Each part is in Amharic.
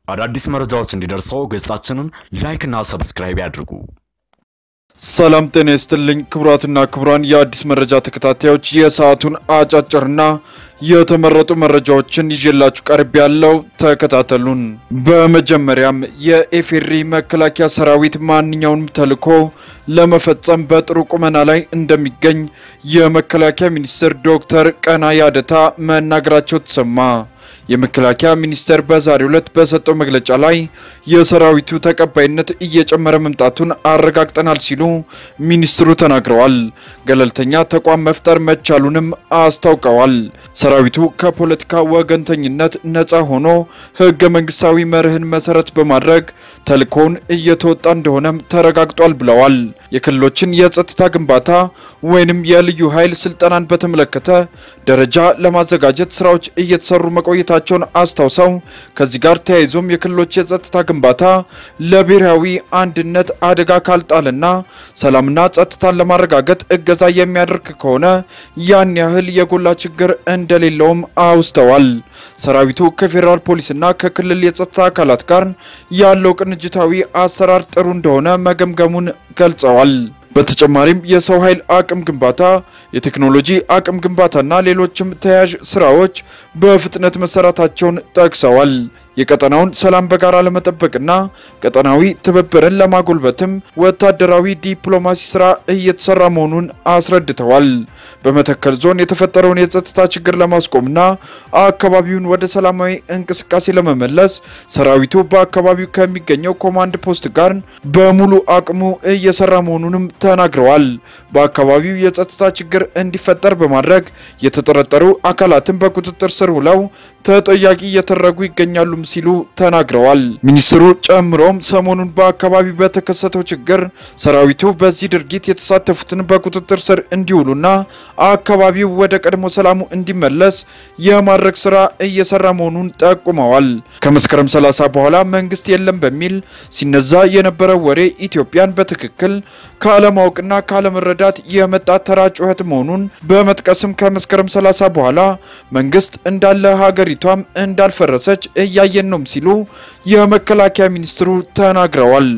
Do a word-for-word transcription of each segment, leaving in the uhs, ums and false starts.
አዳዲስ መረጃዎች እንዲደርሰው ገጻችንን ላይክ እና ሰብስክራይብ ያድርጉ። ሰላም ጤና ይስጥልኝ ክቡራትና ክቡራን የአዲስ መረጃ ተከታታዮች የሰዓቱን አጫጭርና የተመረጡ መረጃዎችን ይዤላችሁ ቀርብ ያለው ተከታተሉን። በመጀመሪያም የኤፌሪ መከላከያ ሰራዊት ማንኛውንም ተልኮ ለመፈጸም በጥሩ ቁመና ላይ እንደሚገኝ የመከላከያ ሚኒስቴር ዶክተር ቀናይ አደታ መናገራቸው ተሰማ። የመከላከያ ሚኒስቴር በዛሬው ዕለት በሰጠው መግለጫ ላይ የሰራዊቱ ተቀባይነት እየጨመረ መምጣቱን አረጋግጠናል ሲሉ ሚኒስትሩ ተናግረዋል። ገለልተኛ ተቋም መፍጠር መቻሉንም አስታውቀዋል። ሰራዊቱ ከፖለቲካ ወገንተኝነት ነፃ ሆኖ ህገ መንግስታዊ መርህን መሰረት በማድረግ ተልኮውን እየተወጣ እንደሆነም ተረጋግጧል ብለዋል። የክልሎችን የጸጥታ ግንባታ ወይንም የልዩ ኃይል ስልጠናን በተመለከተ ደረጃ ለማዘጋጀት ስራዎች እየተሰሩ መቆየታቸውን አስታውሰው ከዚህ ጋር ተያይዞም የክልሎች የጸጥታ ግንባታ ለብሔራዊ አንድነት አደጋ ካልጣልና ሰላምና ጸጥታን ለማረጋገጥ እገዛ የሚያደርግ ከሆነ ያን ያህል የጎላ ችግር እንደሌለውም አውስተዋል። ሰራዊቱ ከፌደራል ፖሊስና ከክልል የጸጥታ አካላት ጋር ያለው ቅንጅታዊ አሰራር ጥሩ እንደሆነ መገምገሙን ገልጸዋል። በተጨማሪም የሰው ኃይል አቅም ግንባታ የቴክኖሎጂ አቅም ግንባታና ሌሎችም ተያያዥ ስራዎች በፍጥነት መሰራታቸውን ጠቅሰዋል። የቀጠናውን ሰላም በጋራ ለመጠበቅና ቀጠናዊ ትብብርን ለማጎልበትም ወታደራዊ ዲፕሎማሲ ስራ እየተሰራ መሆኑን አስረድተዋል። በመተከል ዞን የተፈጠረውን የጸጥታ ችግር ለማስቆምና አካባቢውን ወደ ሰላማዊ እንቅስቃሴ ለመመለስ ሰራዊቱ በአካባቢው ከሚገኘው ኮማንድ ፖስት ጋር በሙሉ አቅሙ እየሰራ መሆኑንም ተናግረዋል። በአካባቢው የጸጥታ ችግር እንዲፈጠር በማድረግ የተጠረጠሩ አካላትን በቁጥጥር ስር ውለው ተጠያቂ እየተደረጉ ይገኛሉ ሲሉ ተናግረዋል። ሚኒስትሩ ጨምሮም ሰሞኑን በአካባቢው በተከሰተው ችግር ሰራዊቱ በዚህ ድርጊት የተሳተፉትን በቁጥጥር ስር እንዲውሉና አካባቢው ወደ ቀድሞ ሰላሙ እንዲመለስ የማድረግ ስራ እየሰራ መሆኑን ጠቁመዋል። ከመስከረም ሰላሳ በኋላ መንግስት የለም በሚል ሲነዛ የነበረው ወሬ ኢትዮጵያን በትክክል ካለማወቅና ካለመረዳት የመጣ ተራ ጩኸት መሆኑን በመጥቀስም ከመስከረም ሰላሳ በኋላ መንግስት እንዳለ ሀገሪቷም እንዳልፈረሰች እያየን ነው ሲሉ የመከላከያ ሚኒስትሩ ተናግረዋል።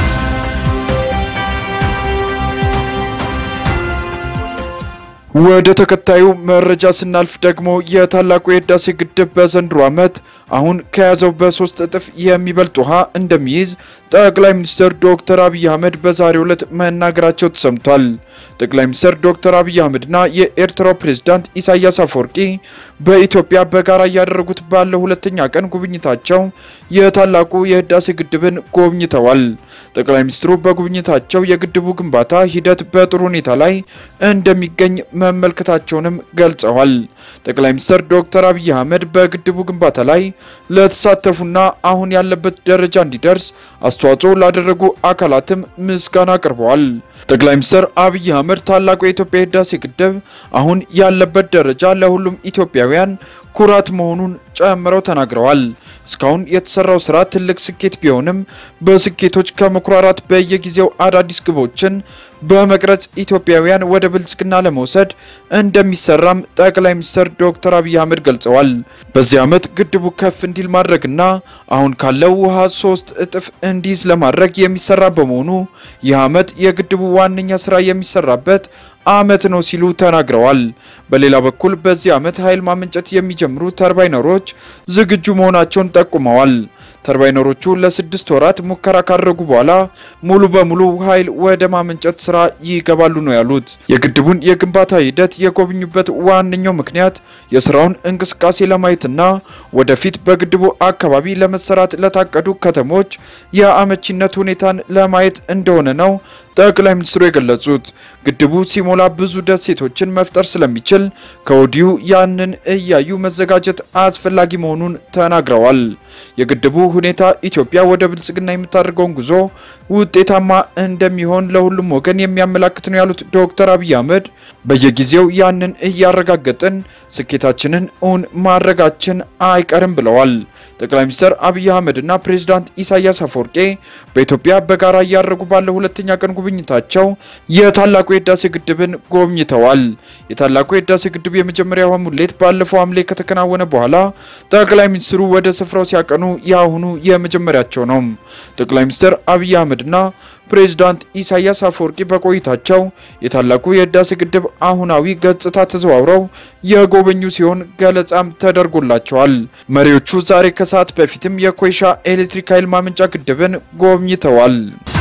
ወደ ተከታዩ መረጃ ስናልፍ ደግሞ የታላቁ የህዳሴ ግድብ በዘንድሮ ዓመት አሁን ከያዘው በሶስት እጥፍ የሚበልጥ ውሃ እንደሚይዝ ጠቅላይ ሚኒስትር ዶክተር አብይ አህመድ በዛሬው ዕለት መናገራቸው ተሰምቷል። ጠቅላይ ሚኒስትር ዶክተር አብይ አህመድና የኤርትራው ፕሬዝዳንት ኢሳያስ አፈወርቂ በኢትዮጵያ በጋራ ያደረጉት ባለው ሁለተኛ ቀን ጉብኝታቸው የታላቁ የህዳሴ ግድብን ጎብኝተዋል። ጠቅላይ ሚኒስትሩ በጉብኝታቸው የግድቡ ግንባታ ሂደት በጥሩ ሁኔታ ላይ እንደሚገኝ መመልከታቸውንም ገልጸዋል። ጠቅላይ ሚኒስትር ዶክተር አብይ አህመድ በግድቡ ግንባታ ላይ ለተሳተፉና አሁን ያለበት ደረጃ እንዲደርስ አስተዋጽኦ ላደረጉ አካላትም ምስጋና አቅርበዋል። ጠቅላይ ሚኒስትር አብይ አህመድ ታላቁ የኢትዮጵያ ህዳሴ ግድብ አሁን ያለበት ደረጃ ለሁሉም ኢትዮጵያውያን ኩራት መሆኑን ጨምረው ተናግረዋል። እስካሁን የተሰራው ስራ ትልቅ ስኬት ቢሆንም በስኬቶች ከመኩራራት በየጊዜው አዳዲስ ግቦችን በመቅረጽ ኢትዮጵያውያን ወደ ብልጽግና ለመውሰድ እንደሚሰራም ጠቅላይ ሚኒስትር ዶክተር አብይ አህመድ ገልጸዋል። በዚህ ዓመት ግድቡ ከፍ እንዲል ማድረግና አሁን ካለው ውሃ ሶስት እጥፍ እንዲይዝ ለማድረግ የሚሰራ በመሆኑ ይህ ዓመት የግድቡ ዋነኛ ስራ የሚሰራበት አመት ነው ሲሉ ተናግረዋል። በሌላ በኩል በዚህ ዓመት ኃይል ማመንጨት የሚጀምሩ ተርባይነሮች ዝግጁ መሆናቸውን ጠቁመዋል። ተርባይነሮቹ ለስድስት ወራት ሙከራ ካደረጉ በኋላ ሙሉ በሙሉ ኃይል ወደ ማመንጨት ስራ ይገባሉ ነው ያሉት። የግድቡን የግንባታ ሂደት የጎብኙበት ዋነኛው ምክንያት የስራውን እንቅስቃሴ ለማየትና ወደፊት በግድቡ አካባቢ ለመሰራት ለታቀዱ ከተሞች የአመቺነት ሁኔታን ለማየት እንደሆነ ነው ጠቅላይ ሚኒስትሩ የገለጹት። ግድቡ ሲሞላ ብዙ ደሴቶችን መፍጠር ስለሚችል ከወዲሁ ያንን እያዩ መዘጋጀት አስፈላጊ መሆኑን ተናግረዋል። የግድቡ ሁኔታ ኢትዮጵያ ወደ ብልጽግና የምታደርገውን ጉዞ ውጤታማ እንደሚሆን ለሁሉም ወገን የሚያመላክት ነው ያሉት ዶክተር አብይ አህመድ በየጊዜው ያንን እያረጋገጥን ስኬታችንን ኡን ማድረጋችን አይቀርም ብለዋል። ጠቅላይ ሚኒስትር አብይ አህመድና ፕሬዝዳንት ኢሳያስ አፈወርቂ በኢትዮጵያ በጋራ ያደረጉ ባለው ሁለተኛ ቀን ጉብኝታቸው የታላቁ የህዳሴ ግድብን ጎብኝተዋል። የታላቁ የህዳሴ ግድብ የመጀመሪያው ሙሌት ባለፈው ሐምሌ ከተከናወነ በኋላ ጠቅላይ ሚኒስትሩ ወደ ስፍራው ሲያቀኑ ያ ያሁኑ የመጀመሪያቸው ነው። ጠቅላይ ሚኒስትር አብይ አህመድና ፕሬዝዳንት ኢሳያስ አፈወርቂ በቆይታቸው የታላቁ የህዳሴ ግድብ አሁናዊ ገጽታ ተዘዋውረው የጎበኙ ሲሆን ገለጻም ተደርጎላቸዋል። መሪዎቹ ዛሬ ከሰዓት በፊትም የኮይሻ ኤሌክትሪክ ኃይል ማመንጫ ግድብን ጎብኝተዋል።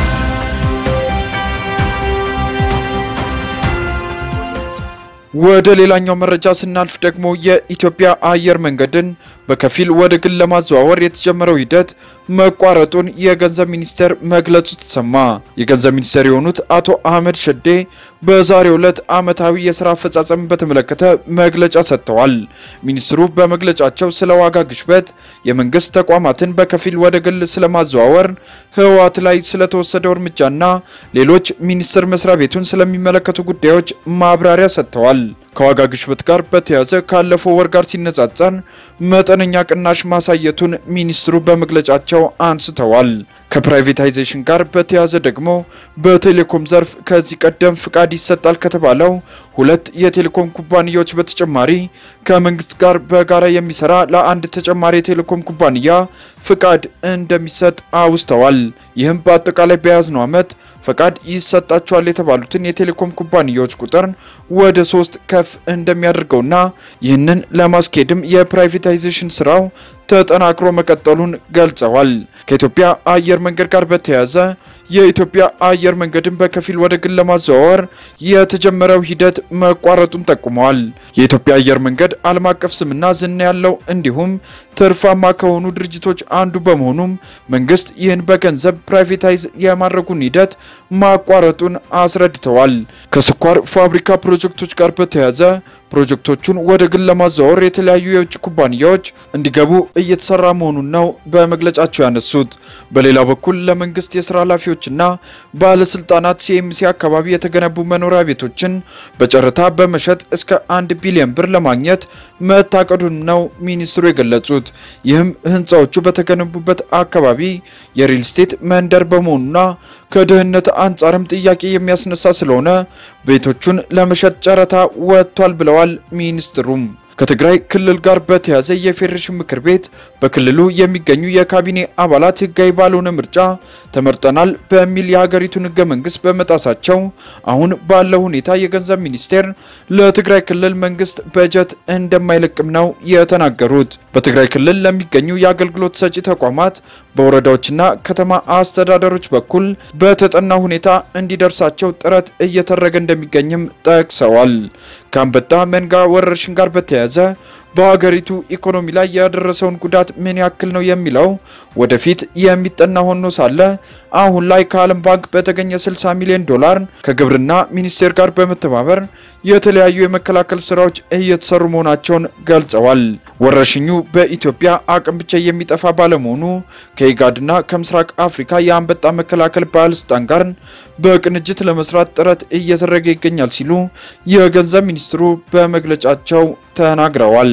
ወደ ሌላኛው መረጃ ስናልፍ ደግሞ የኢትዮጵያ አየርመንገድን በከፊል ወደ ግል ለማዘዋወር የተጀመረው ሂደት መቋረጡን የገንዘብ ሚኒስቴር መግለጹ ተሰማ። የገንዘብ ሚኒስቴር የሆኑት አቶ አህመድ ሸዴ በዛሬው ዕለት ዓመታዊ የሥራ አፈጻጸም በተመለከተ መግለጫ ሰጥተዋል። ሚኒስትሩ በመግለጫቸው ስለ ዋጋ ግሽበት፣ የመንግስት ተቋማትን በከፊል ወደ ግል ስለማዘዋወር፣ ህወሃት ላይ ስለተወሰደው እርምጃና ሌሎች ሚኒስቴር መስሪያ ቤቱን ስለሚመለከቱ ጉዳዮች ማብራሪያ ሰጥተዋል። ከዋጋ ግሽበት ጋር በተያያዘ ካለፈው ወር ጋር ሲነጻጸር መጠነኛ ቅናሽ ማሳየቱን ሚኒስትሩ በመግለጫቸው አንስተዋል። ከፕራይቬታይዜሽን ጋር በተያያዘ ደግሞ በቴሌኮም ዘርፍ ከዚህ ቀደም ፍቃድ ይሰጣል ከተባለው ሁለት የቴሌኮም ኩባንያዎች በተጨማሪ ከመንግስት ጋር በጋራ የሚሰራ ለአንድ ተጨማሪ የቴሌኮም ኩባንያ ፍቃድ እንደሚሰጥ አውስተዋል። ይህም በአጠቃላይ በያዝነው ዓመት ፍቃድ ይሰጣቸዋል የተባሉትን የቴሌኮም ኩባንያዎች ቁጥር ወደ ሶስት ከፍ እንደሚያደርገውና ይህንን ለማስኬድም የፕራይቬታይዜሽን ስራው ተጠናክሮ መቀጠሉን ገልጸዋል። ከኢትዮጵያ አየርመንገድ ጋር በተያያዘ የኢትዮጵያ አየርመንገድን በከፊል ወደ ግል ለማዘዋወር የተጀመረው ሂደት መቋረጡን ጠቁመዋል። የኢትዮጵያ አየርመንገድ ዓለም አቀፍ ስምና ዝና ያለው እንዲሁም ትርፋማ ከሆኑ ድርጅቶች አንዱ በመሆኑም መንግስት ይህን በገንዘብ ፕራይቬታይዝ የማድረጉን ሂደት ማቋረጡን አስረድተዋል። ከስኳር ፋብሪካ ፕሮጀክቶች ጋር በተያያዘ ፕሮጀክቶቹን ወደ ግል ለማዘዋወር የተለያዩ የውጭ ኩባንያዎች እንዲገቡ እየተሰራ መሆኑን ነው በመግለጫቸው ያነሱት። በሌላ በኩል ለመንግስት የሥራ ኃላፊዎችና ባለስልጣናት ሲኤምሲ አካባቢ የተገነቡ መኖሪያ ቤቶችን በጨረታ በመሸጥ እስከ አንድ ቢሊዮን ብር ለማግኘት መታቀዱን ነው ሚኒስትሩ የገለጹት። ይህም ህንጻዎቹ በተገነቡበት አካባቢ የሪል ስቴት መንደር በመሆኑና ከደህንነት አንጻርም ጥያቄ የሚያስነሳ ስለሆነ ቤቶቹን ለመሸጥ ጨረታ ወጥቷል ብለዋል ሚኒስትሩም። ከትግራይ ክልል ጋር በተያያዘ የፌዴሬሽን ምክር ቤት በክልሉ የሚገኙ የካቢኔ አባላት ህጋዊ ባልሆነ ምርጫ ተመርጠናል በሚል የሀገሪቱን ህገ መንግስት በመጣሳቸው አሁን ባለው ሁኔታ የገንዘብ ሚኒስቴር ለትግራይ ክልል መንግስት በጀት እንደማይለቅም ነው የተናገሩት። በትግራይ ክልል ለሚገኙ የአገልግሎት ሰጪ ተቋማት በወረዳዎችና ከተማ አስተዳደሮች በኩል በተጠና ሁኔታ እንዲደርሳቸው ጥረት እየተደረገ እንደሚገኝም ጠቅሰዋል። ከአንበጣ መንጋ ወረርሽኝ ጋር በተያያዘ በሀገሪቱ ኢኮኖሚ ላይ ያደረሰውን ጉዳት ምን ያክል ነው የሚለው ወደፊት የሚጠና ሆኖ ሳለ አሁን ላይ ከዓለም ባንክ በተገኘ ስልሳ ሚሊዮን ዶላር ከግብርና ሚኒስቴር ጋር በመተባበር የተለያዩ የመከላከል ስራዎች እየተሰሩ መሆናቸውን ገልጸዋል። ወረርሽኙ በኢትዮጵያ አቅም ብቻ የሚጠፋ ባለመሆኑ ከኢጋድና ከምስራቅ አፍሪካ የአንበጣ መከላከል ባለስልጣን ጋር በቅንጅት ለመስራት ጥረት እየተደረገ ይገኛል ሲሉ የገንዘብ ሚኒስትሩ በመግለጫቸው ተናግረዋል።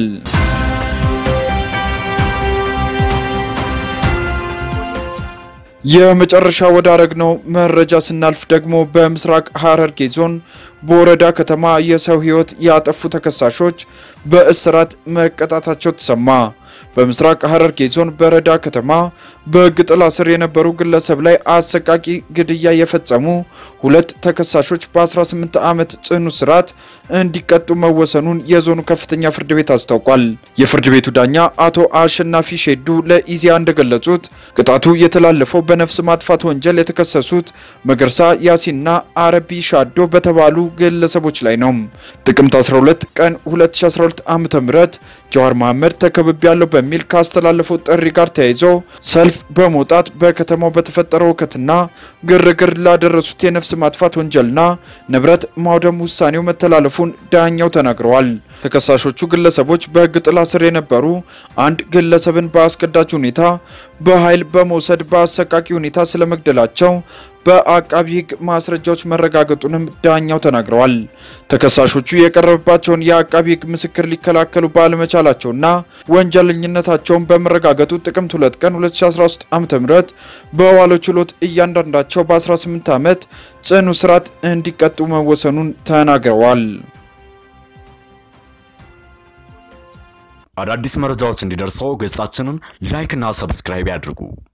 የመጨረሻ ወዳረግነው መረጃ ስናልፍ ደግሞ በምስራቅ ሐረርጌ ዞን በወረዳ ከተማ የሰው ህይወት ያጠፉ ተከሳሾች በእስራት መቀጣታቸው ተሰማ። በምስራቅ ሐረርጌ ዞን በረዳ ከተማ በግጥላ ስር የነበሩ ግለሰብ ላይ አሰቃቂ ግድያ የፈጸሙ ሁለት ተከሳሾች በ18 ዓመት ጽኑ እስራት እንዲቀጡ መወሰኑን የዞኑ ከፍተኛ ፍርድ ቤት አስታውቋል። የፍርድ ቤቱ ዳኛ አቶ አሸናፊ ሼዱ ለኢዜአ እንደገለጹት ቅጣቱ የተላለፈው በነፍስ ማጥፋት ወንጀል የተከሰሱት መገርሳ ያሲንና አረቢ ሻዶ በተባሉ ግለሰቦች ላይ ነው። ጥቅምት አስራ ሁለት ቀን ሁለት ሺህ አስራ ሁለት ዓመተ ምህረት ጃዋር መሐመድ ተከብቤያለሁ በሚል ካስተላለፈው ጥሪ ጋር ተያይዞ ሰልፍ በመውጣት በከተማው በተፈጠረው ሁከትና ግርግር ላደረሱት የነፍስ ማጥፋት ወንጀልና ንብረት ማውደም ውሳኔው መተላለፉን ዳኛው ተናግረዋል። ተከሳሾቹ ግለሰቦች በሕግ ጥላ ስር የነበሩ አንድ ግለሰብን በአስገዳጅ ሁኔታ በኃይል በመውሰድ በአሰቃቂ ሁኔታ ስለመግደላቸው በአቃቢ ሕግ ማስረጃዎች መረጋገጡንም ዳኛው ተናግረዋል። ተከሳሾቹ የቀረበባቸውን የአቃቢ ሕግ ምስክር ሊከላከሉ ባለመቻላቸውና ወንጀለኝነታቸውን በመረጋገጡ ጥቅምት ሁለት ቀን ሁለት ሺህ አስራ ሶስት ዓመተ ምህረት በዋለው ችሎት እያንዳንዳቸው በ18 ዓመት ጽኑ እስራት እንዲቀጡ መወሰኑን ተናግረዋል። አዳዲስ መረጃዎች እንዲደርሰው ገጻችንን ላይክ እና ሰብስክራይብ ያድርጉ።